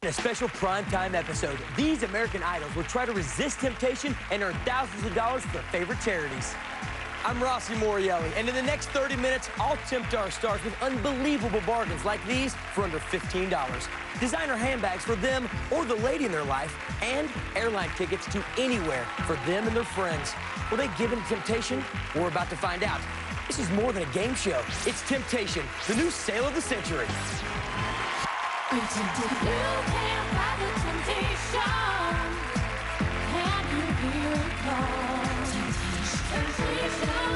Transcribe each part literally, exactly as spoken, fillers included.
In a special primetime episode, these American Idols will try to resist temptation and earn thousands of dollars for their favorite charities. I'm Rossi Morielli, and in the next thirty minutes, I'll tempt our stars with unbelievable bargains like these for under fifteen dollars. Designer handbags for them or the lady in their life, and airline tickets to anywhere for them and their friends. Will they give in to temptation? We're about to find out. This is more than a game show. It's Temptation, the new sale of the century. You can't fight the temptation. Can you hear it call? Temptation.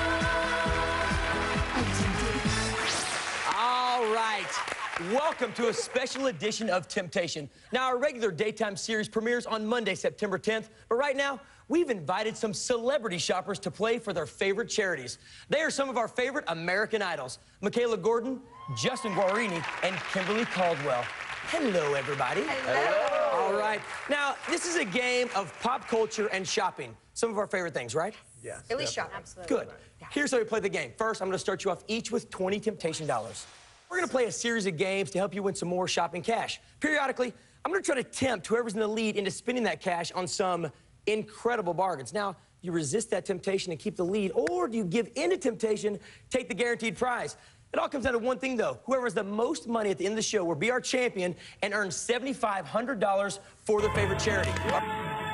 All right. Welcome to a special edition of Temptation. Now, our regular daytime series premieres on Monday, September tenth, but right now, we've invited some celebrity shoppers to play for their favorite charities. They are some of our favorite American Idols: Michaela Gordon, Justin Guarini, and Kimberly Caldwell. Hello, everybody. Hello. All right. Now, this is a game of pop culture and shopping. Some of our favorite things, right? Yes. At least shopping. Absolutely. Good. Here's how we play the game. First, I'm going to start you off each with twenty temptation dollars. We're going to play a series of games to help you win some more shopping cash. Periodically, I'm going to try to tempt whoever's in the lead into spending that cash on some incredible bargains. Now, you resist that temptation and keep the lead, or do you give in to temptation, take the guaranteed prize? It all comes down to one thing, though. Whoever has the most money at the end of the show will be our champion and earn seven thousand five hundred dollars for their favorite charity.